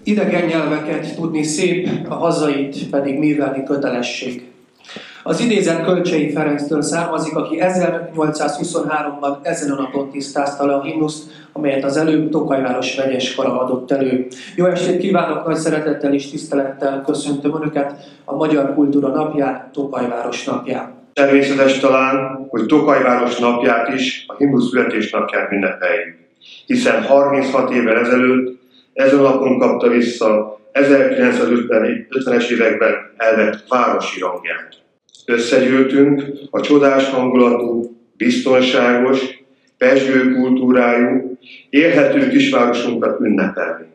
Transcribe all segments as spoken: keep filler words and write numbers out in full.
Idegen nyelveket tudni szép, a hazait pedig művelni kötelesség. Az idézet Kölcsei Ferenctől származik, aki ezernyolcszázhuszonháromban ezen a napon tisztázta le a himnuszt, amelyet az előbb Tokajváros vegyes kara adott elő. Jó estét kívánok, nagy szeretettel és tisztelettel köszöntöm Önöket a Magyar Kultúra Napján, Tokajváros napján. Természetes talán, hogy Tokajváros napját is, a himnusz születésnapját ünnepeljük, hiszen harminchat évvel ezelőtt ezen a napon kapta vissza ezerkilencszázötvenes években elvett városi rangját. Összegyűltünk a csodás hangulatú, biztonságos, pezsgő kultúrájú, élhető kisvárosunkat ünnepelni.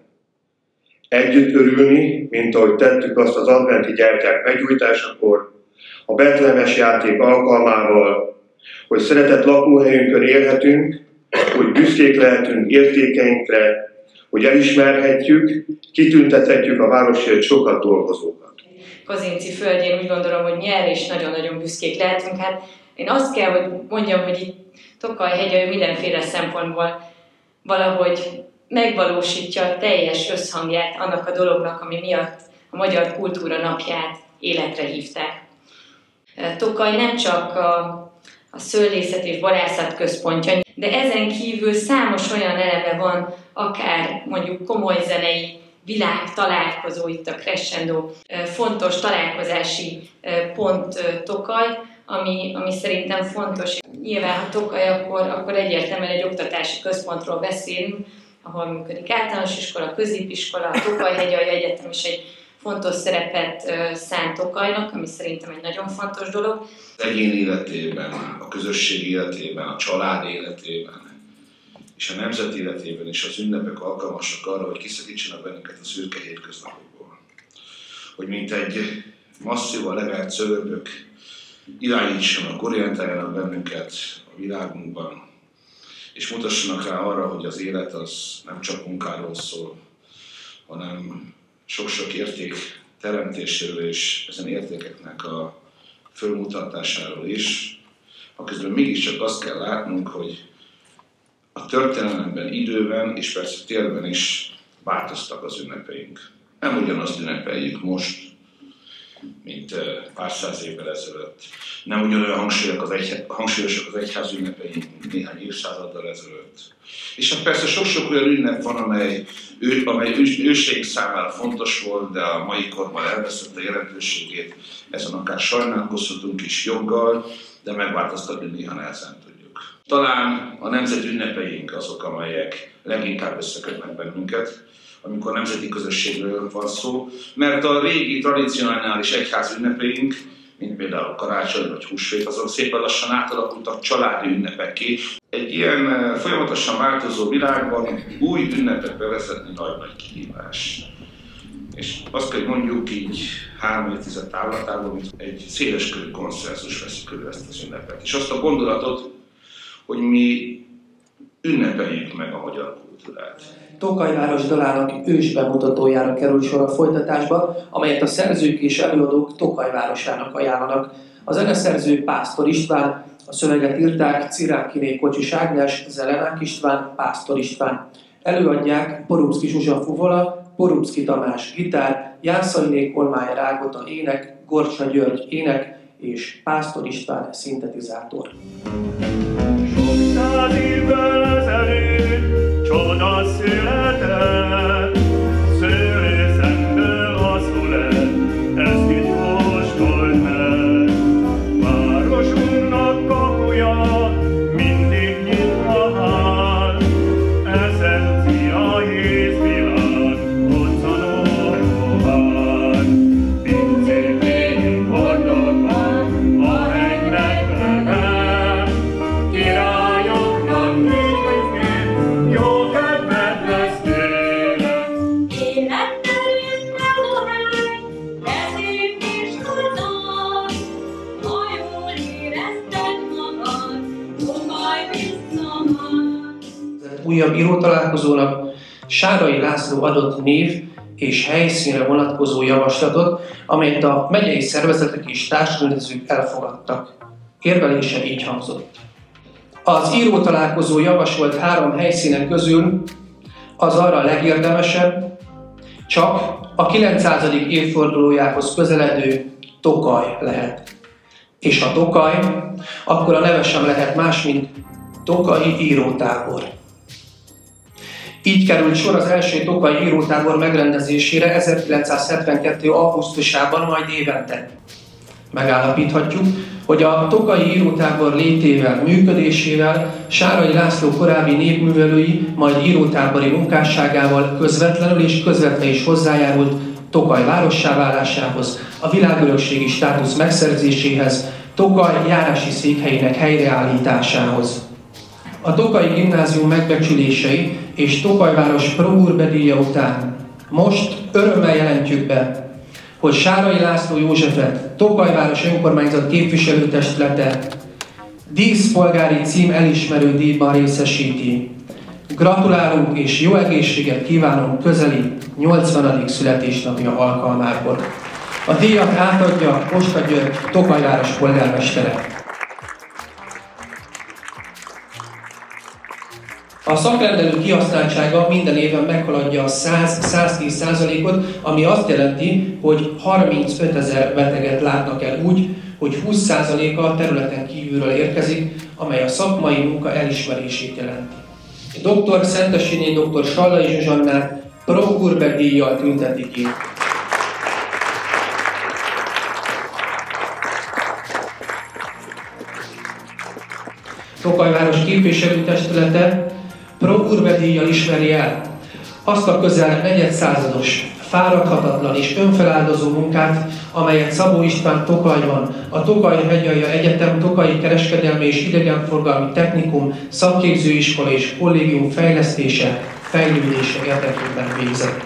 Együtt örülni, mint ahogy tettük azt az adventi gyertyák meggyújtásakor, a betlehemes játék alkalmával, hogy szeretett lakóhelyünkön élhetünk, hogy büszkék lehetünk értékeinkre, hogy elismerhetjük, kitüntethetjük a városért sokat dolgozókat. Kazinczy földjén úgy gondolom, hogy mi erre is nagyon-nagyon büszkék lehetünk. Hát én azt kell, hogy mondjam, hogy itt Tokaj-hegye mindenféle szempontból valahogy megvalósítja a teljes összhangját annak a dolognak, ami miatt a Magyar Kultúra Napját életre hívták. Tokaj nem csak a, a szőlészet és borászat központja, de ezen kívül számos olyan eleme van, akár mondjuk komoly zenei világ találkozó, itt a Crescendo, fontos találkozási pont Tokaj, ami, ami szerintem fontos. Nyilván, ha Tokaj, akkor, akkor egyértelműen egy oktatási központról beszélünk, ahol működik általános iskola, középiskola, a Tokaj-hegyai Egyetem is egy fontos szerepet szánt Tokajnak, ami szerintem egy nagyon fontos dolog. Az egyén életében, a közösség életében, a család életében, és a nemzet életében is az ünnepek alkalmasak arra, hogy kiszakítsanak bennünket a szürke hétköznapokból. Hogy mint egy masszívan levert szöverbök irányítsanak, orientáljanak bennünket a világunkban, és mutassanak rá arra, hogy az élet az nem csak munkáról szól, hanem sok-sok érték teremtéséről és ezen értékeknek a fölmutatásáról is, ha közben mégiscsak azt kell látnunk, hogy a történelemben, időben és persze térben is változtak az ünnepeink. Nem ugyanazt ünnepeljük most, mint pár száz évvel ezelőtt. Nem ugyanolyan hangsúlyosak az, egy, hangsúlyosak az egyház ünnepeink, mint néhány évszázaddal ezelőtt. És hát persze sok-sok olyan ünnep van, amely, ő, amely őseink számára fontos volt, de a mai korban elvesztette jelentőségét. Ezen akár sajnálkozhatunk is joggal, de megváltoztatni néha nehezen tudjuk. Talán a nemzet ünnepeink azok, amelyek leginkább összekötnek bennünket, amikor nemzeti közösségről van szó, mert a régi tradicionális egyház ünnepeink, mint például a karácsony vagy húsvét, azok szépen lassan átalakultak családi ünnepekké. Egy ilyen folyamatosan változó világban új ünnepet bevezetni nagy-nagy kihívás. És azt kell, hogy mondjuk így három évtized távlatában, mint egy széleskörű konszenzus veszi körül ezt az ünnepet. És azt a gondolatot, hogy mi ünnepeljük meg a magyar kultúrát. Tokajváros dalának ős bemutatójára kerül sor a folytatásba, amelyet a szerzők és előadók Tokajvárosának ajánlanak. A zeneszerző Pásztor István, a szöveget írták Cirákiné Kocsis Ágnes, Zelenák István, Pásztor István. Előadják Porubszki Zsuzsa fuvola, Porubszki Tamás gitár, Jászainé Kolmájer Ágota ének, Gorcsa György ének és Pásztor István szintetizátor. Sok száz évvel ezelőtt csoda született, szőlészemből a szület, ezt itt kóstold meg. Városunknak kapuja mindig nyitva áll, eszencia hézvilág, koccanó pohár. Pincétén boldogban a hegynek vele, királyoknak néznek, jó kedvet lesz tőle. Élettel minden a hely, eszébb is tudod, ha jól érezted magad, Tokaj visszamarad. Újabb írótalálkozónak Sárai László adott név és helyszínre vonatkozó javaslatot, amelyet a megyei szervezetek és társrendezők elfogadtak. Érvelése így hangzott. Az írótalálkozó javasolt három helyszínen közül az arra legérdemesebb, csak a kilencszázadik évfordulójához közeledő Tokaj lehet. És ha Tokaj, akkor a neve sem lehet más, mint Tokaji írótábor. Így került sor az első Tokaji írótábor megrendezésére ezerkilencszázhetvenkettő. augusztusában, majd évente. Megállapíthatjuk, hogy a Tokaji írótábor létével, működésével Sárai László korábbi népművelői, majd írótábori munkásságával közvetlenül és közvetve is hozzájárult Tokaj várossá válásához, a világörökségi státusz megszerzéséhez, Tokaj járási székhelyének helyreállításához. A Tokaji Gimnázium megbecsülései és Tokajváros Pro-Urbe-díja után most örömmel jelentjük be, hogy Sárai László Józsefet Tokajváros Önkormányzat képviselőtestülete díszpolgári cím elismerő díjban részesíti. Gratulálunk és jó egészséget kívánunk közeli nyolcvanadik születésnapja alkalmából. A díjat átadja Posta György Tokajváros polgármestere. A szakrendelő kihasználtsága minden évben meghaladja a száz-száztíz százalékot, ami azt jelenti, hogy harmincötezer beteget látnak el úgy, hogy húsz százaléka a területen kívülről érkezik, amely a szakmai munka elismerését jelenti. doktor Szentesiné doktor Sallai Zsuzsannát Pro-Urbe-díjjal tüntetik ki. Tokajváros képviselőtestülete Pro-Urbe-díjjal ismeri el azt a közel negyedszázados, fáradhatatlan és önfeláldozó munkát, amelyet Szabó István Tokajban, a Tokaj-Hegyalja Egyetem Tokaji Kereskedelmi és Idegenforgalmi Technikum, Szakképzőiskola és Kollégium fejlesztése, fejlődése érdekében végzett.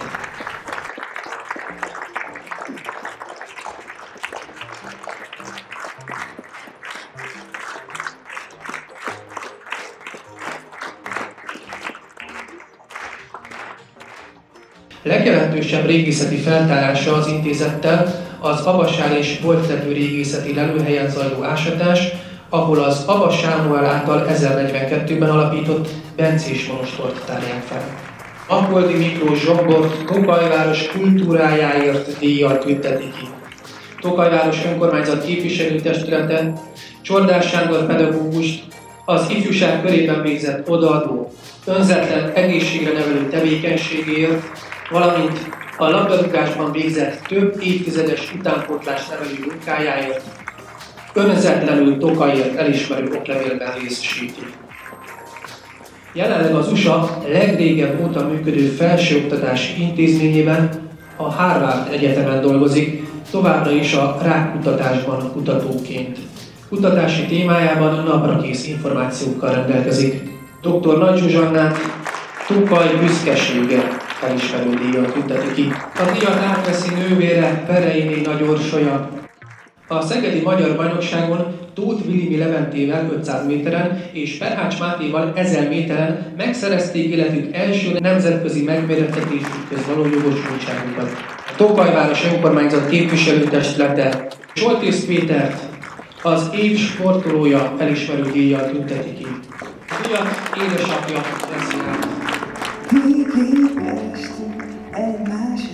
Legjelentősebb régészeti feltárása az intézettel az Abasál és Boltlető régészeti lelőhelyen zajló ásatás, ahol az Aba Sámuel által ezernegyvenkettőben alapított bencés monostort tárják fel. Apoldi Miklós Zsombort Tokajváros kultúrájáért díjjal tünteti ki. Tokajváros Önkormányzat képviselőtestülete Csordás Sándor pedagógust az ifjúság körében végzett odaadó, önzetlen egészségre nevelő tevékenységéért, valamint a labdarúgásban végzett több évtizedes utánpótlás nevelő munkájáért önzetlenül Tokajért elismerő oklevélben részesíti. Jelenleg az u es á legrégebb óta működő felsőoktatási intézményében, a Harvard Egyetemen dolgozik, továbbra is a rákkutatásban kutatóként. Kutatási témájában naprakész információkkal rendelkezik. doktor Nagy Zsuzsannát Tokaj büszkesége elismerő díjjal tünteti ki. A díjat átveszi nővére Pereiné Nagy Orsolya. A szegedi magyar bajnokságon Tóth Vilimi Leventével ötszáz méteren és Perhács Mátéval ezer méteren megszerezték életük első nemzetközi megmérettetésükhöz való jogosultságukat. A Tokajváros Önkormányzat képviselőtestülete Soltész Pétert az év sportolója elismerő díjjal tünteti ki. A díjat édesapja veszi át. Mi képestünk egymás